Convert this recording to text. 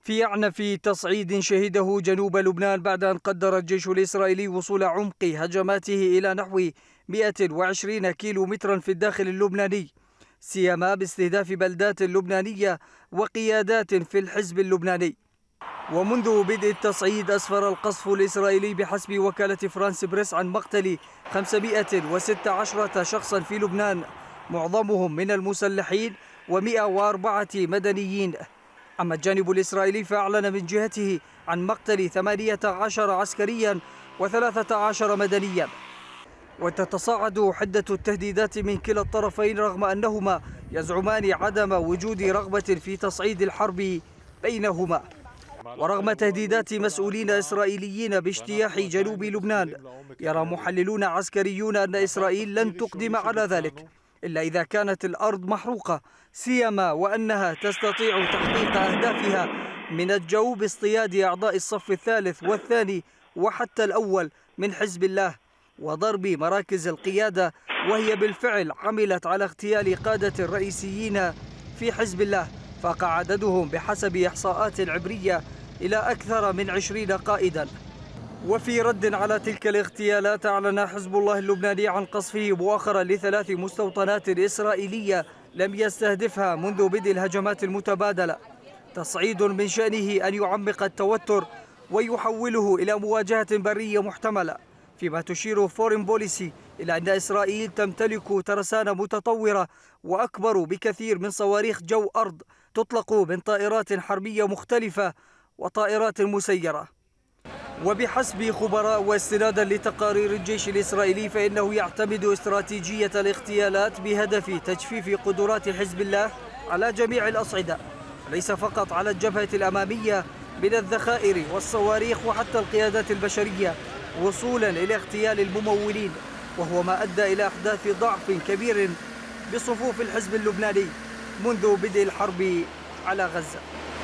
في أعنف تصعيد شهده جنوب لبنان بعد أن قدر الجيش الإسرائيلي وصول عمق هجماته إلى نحو 120 كيلومترا في الداخل اللبناني، سيما باستهداف بلدات لبنانية وقيادات في الحزب اللبناني. ومنذ بدء التصعيد أسفر القصف الإسرائيلي بحسب وكالة فرانس بريس عن مقتل 516 شخصا في لبنان، معظمهم من المسلحين و104 مدنيين. أما الجانب الإسرائيلي فأعلن من جهته عن مقتل 18 عسكريا و13 مدنيا. وتتصاعد حدة التهديدات من كلا الطرفين رغم أنهما يزعمان عدم وجود رغبة في تصعيد الحرب بينهما، ورغم تهديدات مسؤولين إسرائيليين باجتياح جنوب لبنان. يرى محللون عسكريون أن إسرائيل لن تقدم على ذلك إلا إذا كانت الأرض محروقة، سيما وأنها تستطيع تحقيق أهدافها من الجو باصطياد أعضاء الصف الثالث والثاني وحتى الأول من حزب الله وضرب مراكز القيادة، وهي بالفعل عملت على اغتيال قادة الرئيسيين في حزب الله فاق عددهم بحسب إحصاءات عبرية إلى أكثر من 20 قائدا. وفي رد على تلك الاغتيالات أعلن حزب الله اللبناني عن قصفه مؤخرا ل3 مستوطنات إسرائيلية لم يستهدفها منذ بدء الهجمات المتبادلة، تصعيد من شأنه أن يعمق التوتر ويحوله إلى مواجهة برية محتملة، فيما تشير فورين بوليسي إلى أن إسرائيل تمتلك ترسانة متطورة وأكبر بكثير من صواريخ جو أرض تطلق من طائرات حربية مختلفة وطائرات مسيرة. وبحسب خبراء واستنادا لتقارير الجيش الإسرائيلي فإنه يعتمد استراتيجية الاغتيالات بهدف تجفيف قدرات حزب الله على جميع الأصعدة، ليس فقط على الجبهة الأمامية من الذخائر والصواريخ وحتى القيادات البشرية، وصولا إلى اغتيال الممولين، وهو ما أدى إلى أحداث ضعف كبير بصفوف الحزب اللبناني منذ بدء الحرب على غزة.